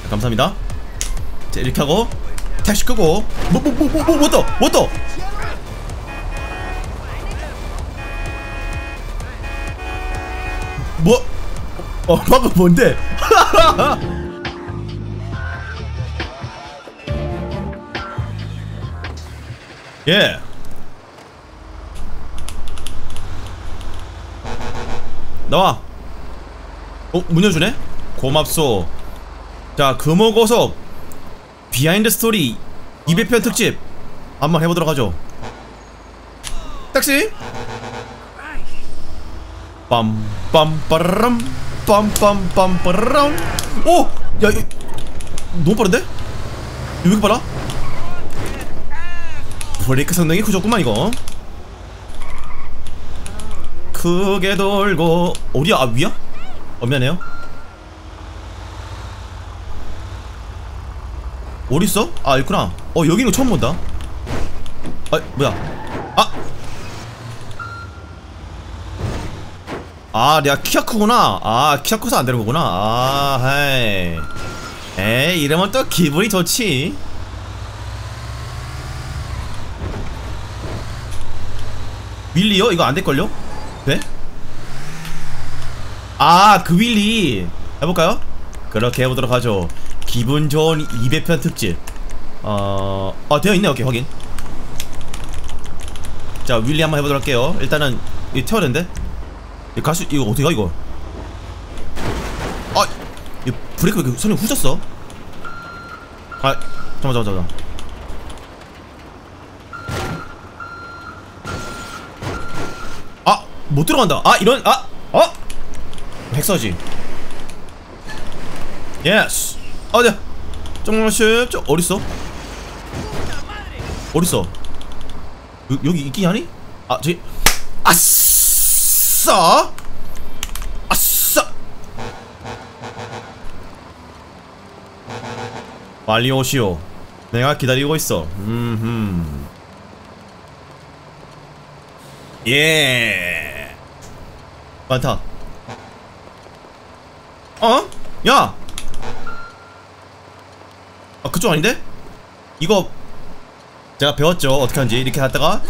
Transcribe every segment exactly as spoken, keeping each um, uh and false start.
감사합니다. 자, 이렇게 하고 택시 끄고 뭐 뭐 뭐 뭐 뭐 뭐 또 뭐 또 뭐 어 방금 뭔데? 예. 나와. 어? 문 열어주네? 고맙소. 자, 금호고속 비하인드 스토리 이백 편 특집 한번 해보도록 하죠. 택시. 빰빰빠라람 빰빰빰빠라람. 오! 야, 이 너무 빠른데? 왜 이렇게 빨라? 브레이크 성능이 후졌구만 이거. 크게 돌고. 어디야? 아, 위야? 어, 미안해요. 어딨어? 아, 있구나. 어, 여기 있는 거 처음 본다. 아, 뭐야? 아! 아, 내가 키가 크구나. 아, 키가 커서 안 되는 거구나. 아, 헤이. 에이, 이러면 또 기분이 좋지. 윌리요? 이거 안 될걸요? 네? 아, 그 윌리. 해볼까요? 그렇게 해보도록 하죠. 기분 좋은 이백 편 특집. 어... 아, 되어있네. 오케이, 확인. 자, 윌리 한번 해보도록 할게요. 일단은 이거 태워야 되는데? 이거 가수... 이거 어떻게 가 이거? 아! 이 브레이크 왜 이렇게 손이 후졌어? 아, 잠깐만 잠깐만 잠깐만. 아! 못 들어간다. 아, 이런... 아! 어? 핵서지. 예스. 아, 네. 정말 쉽죠? 어딨어? 어딨어? 여, 여기 있긴 하니? 아, 저기. 아싸! 아싸! 빨리 오시오. 내가 기다리고 있어. 음흠. 예. 많다. 어? 야! 아, 그쪽 아닌데? 이거 제가 배웠죠. 어떻게 하는지. 이렇게 하다가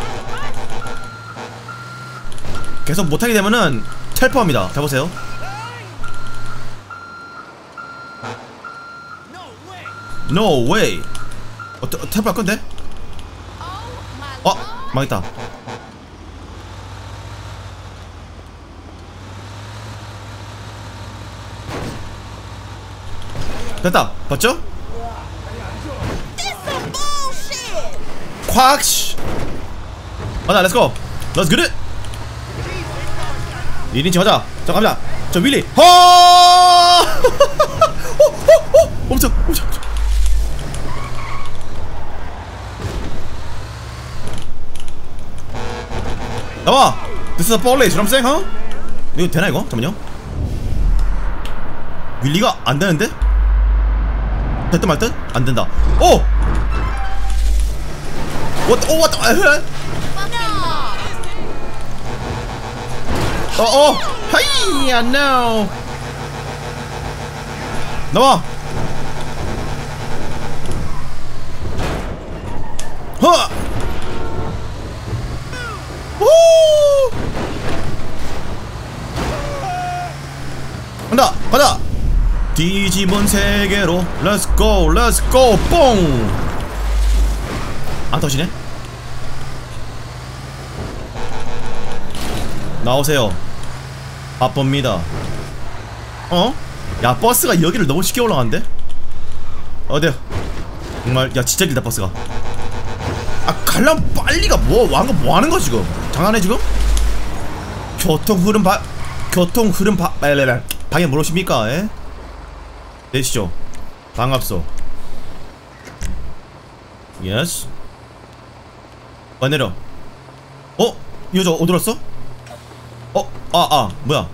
계속 못하게 되면은 텔포합니다. 자, 보세요. No way. 어, 텔포할 건데? 어? 망했다. 됐다. 봤죠? 콱! 가자, 렛츠고! 렛츠 굿잇! 일 인칭 가자! 자, 갑니다! 저 윌리! 허! 멈춰! 멈춰! 멈춰! 나와! This is a ball race, you know what I'm saying, huh? 이거 되나, 이거? 잠깐만요. 윌리가 안 되는데? 됐든 말든? 안 된다. 오! What? Oh, what? 어, 어, 하이야, no. 나와. 허. 오. 간다, 가자. 디지몬 세계로 Let's go, let's go, 뽕. 안 터지네? 나오세요. 바쁩니다. 어? 야, 버스가 여기를 너무 쉽게 올라가는데? 어디야? 정말, 야, 진짜 길다, 버스가. 아, 갈람 빨리가 뭐, 왕가 뭐 하는 거 지금? 장난해, 지금? 교통 흐름 바, 교통 흐름 바, 빨리빨리. 방에 뭘 오십니까, 에? 되시죠? 반갑소. 예스. 와, 내려. 어? 이 여자 어디 갔어? 어? 아, 아, 뭐야?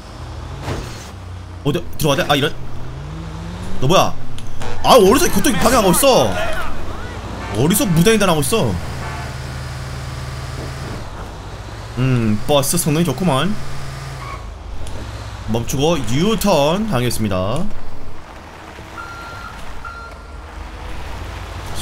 어디, 들어가야 돼? 아, 이런. 너 뭐야? 아, 어디서 교통 방해하고 있어? 어디서 무단횡단하고 있어? 음, 버스 성능이 좋구만. 멈추고 유턴 당했습니다.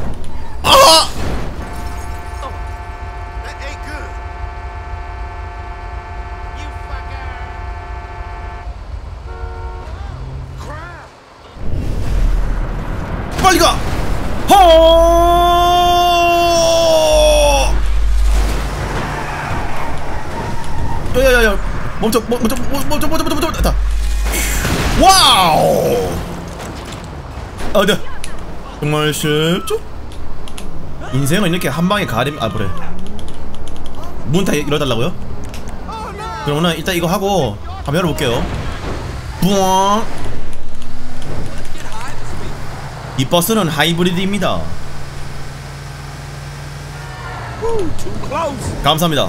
아! 빨리 가! 허! 야야야야 멈춰 멈춰 멈춰 멈춰 멈춰 멈춰 멈춰 와우! 아, 네. 정말 쉽죠? 인생은 이렇게 한 방에 가림 아 그래 문 다 열어달라고요? 그러면은 일단 이거 하고 한번 열어볼게요. 뿌엉. 이 버스는 하이브리드입니다. 감사합니다.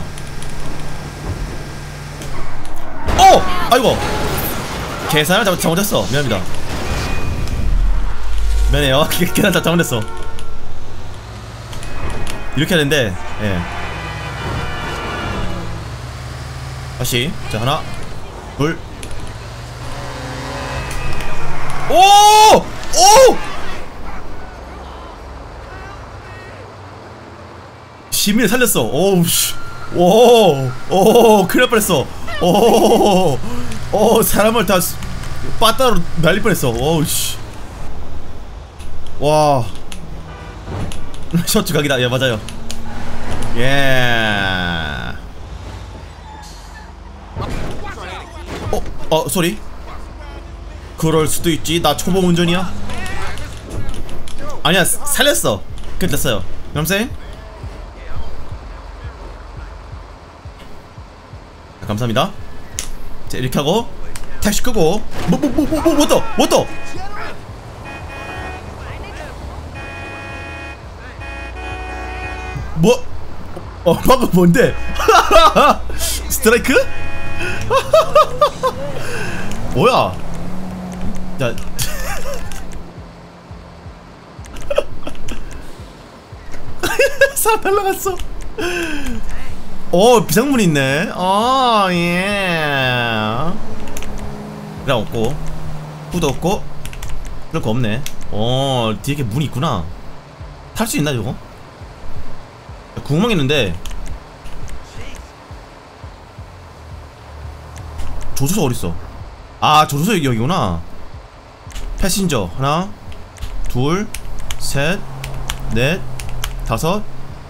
어! 아이고 계산을 잘못, 잘못했어. 미안합니다. 미안해요. 계산 잘못했어. 이렇게 해야 되는데 예. 다시 자 하나 둘 오! 오! 시민을 살렸어. 오우 씨. 오! 오! 큰일 날 뻔했어. 오! 오! 사람을 다 빠따로 날릴 뻔했어. 오우 씨. 와. 셔츠 각이다. 예, 맞아요. 예. 어? 어, 소리? 그럴 수도 있지. 나 초보 운전이야. 아니야, 살렸어. 그래 됐어요. 감사해. 감사합니다. 자, 이렇게 하고 택시 끄고 뭐 뭐 뭐 뭐 뭐 또 뭐 또 뭐? 어 방금 뭔데? 스트라이크? 뭐야? 자 사 날라갔어. 오 비상문이 있네. 어 예. 그래 없고 후도 없고 그럴 거 없네. 어 뒤에 문이 있구나. 탈 수 있나 저거? 궁금한 게 있는데 조수석 어딨어? 아 조수석 여기, 여기구나. 패신저 하나 둘 셋 넷 다섯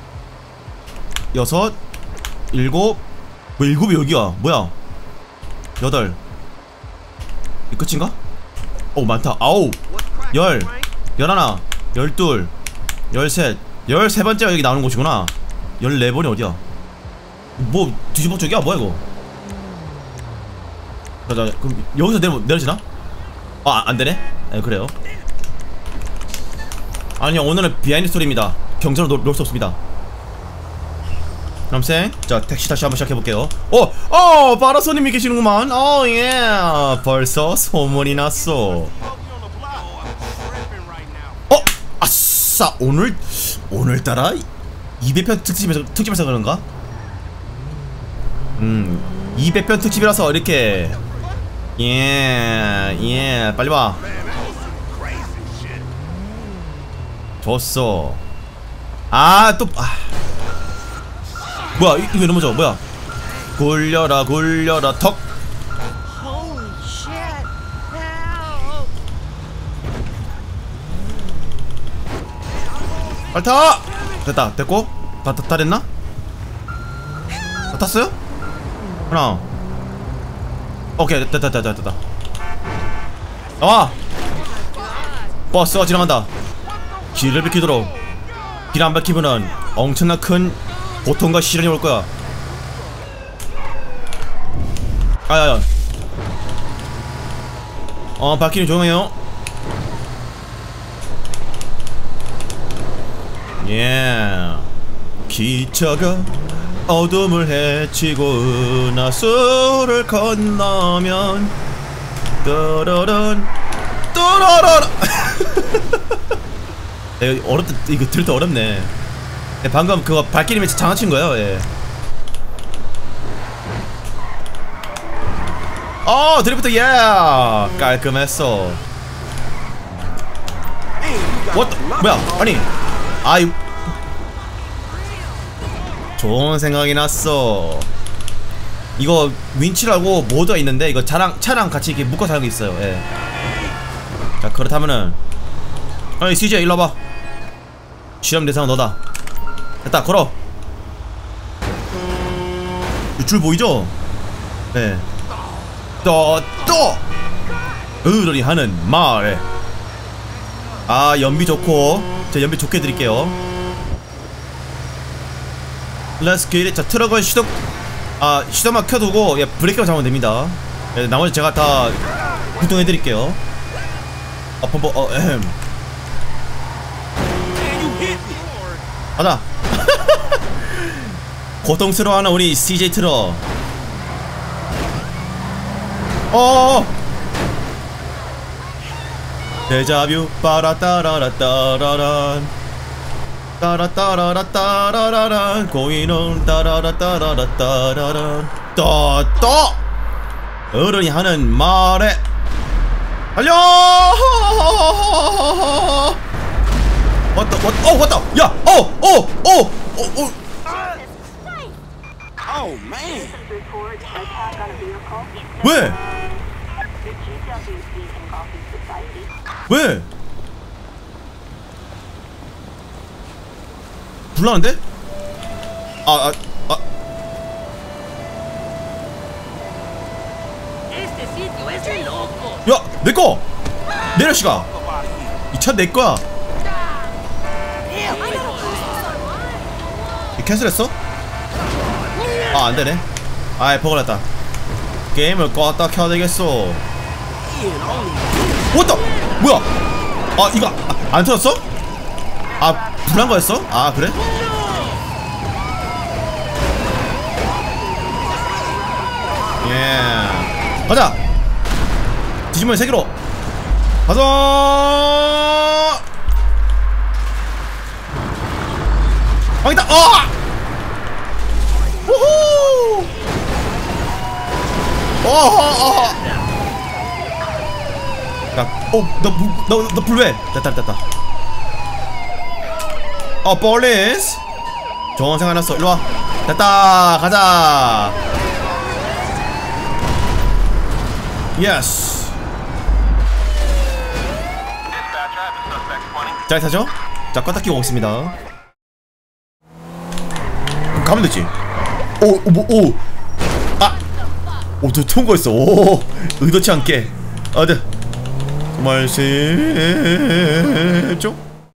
여섯 일곱. 뭐 일곱이 여기야. 뭐야? 여덟. 이 끝인가? 오 많다. 아홉 열 열하나 열둘 열셋 열세 번째가 여기 나오는 곳이구나. 열네 번이 어디야? 뭐 뒤집어 쪽이야? 뭐야 이거? 자자 그럼 여기서 내려 내려지나? 아 안되네? 네 그래요. 아니요 오늘은 비하인드 스토리입니다. 경찰로 놓을 수 없습니다. 남생 자 택시 다시 한번 시작해볼게요. 어! 어! 바라손님이 계시는구만. 어 예. 벌써 소문이 났어. 어! 아싸! 오늘 오늘따라 이백 편 특집에서 특집에서 그런가? 음 이백 편 특집이라서 이렇게 예 예 빨리 와. 좋았어. 아 또 아. 뭐야 이, 이거 넘어져. 뭐야 굴려라 굴려라 턱. 빨리 타! 됐다 됐고 다, 다, 다 됐나? 다 탔어요? 하나 오케이 됐다 됐다 됐다 됐다. 나와! 버스가 지나간다. 길을 비키도록. 길 안 밝히면은 엄청난 큰 고통과 시련이 올 거야. 아야야. 어 바퀴는 조용해요. 예. 기차가 어둠을 헤치고 은하수를 건너면 떠러런 떠러런. 이거 어렵다. 이거 들을 때 어렵네. 네, 방금 그거 발길이면 장난친 거예요. 예. 어 드리프트 예 깔끔했어. what 뭐야 아니 아이 좋은 생각이 났어. 이거 윈치라고 모드가 있는데 이거 차랑 차랑 같이 이렇게 묶어서 하는 게 있어요. 예. 자 그렇다면은 어이 씨제이 일로 와봐. 실험 대상은 너다. 됐다 걸어. 줄 보이죠? 네. 또또 으르리 하는 말. 아 연비 좋고 제가 연비 좋게 드릴게요. Let's get it. 자, 트럭을 시동, 아, 시동만 켜두고, 예, 브레이크만 잡으면 됩니다. 예, 나머지 제가 다 구동해드릴게요. 아, 펌버, 어, 에헴. 가자. 고통스러워하는 우리 씨제이 트럭. 어어어. 데자뷰 빠라따라라따라란 따라따라라따라란 고인원 따라라따라라따라란 떠떠 어른이 하는 말에 달려. 왔다 왔다 어 왔다 야 어 어 어 어 어 Oh man. 왜? 왜? 불나는데? 아, 아, 아. 야, 내꺼! 내려, 씨가! 이 차 내꺼야! 이 캔슬했어? 아, 안되네. 아이, 버그났다. 게임을 껐다 켜야 되겠어. 뭐다! 뭐야! 아, 이거, 아, 안 틀었어? 아, 불난 거였어? 아, 그래? 예. 가자! 뒤집으면 세 개로! 가자! 망했다! 어! 우후! 어허, 어허! 야, 어, 너, 너, 너 불 왜? 됐다, 됐다. 어, 폴리스! 좋은 생각 났어. 일로와. 됐다, 가자! 예스! 잘 타죠? 자, 껐다 끼고 오겠습니다. 가면 되지. 오, 오, 뭐, 오. 아! 오, 저 통과했어. 오, 의도치 않게. 아, 네. 말씀 좀.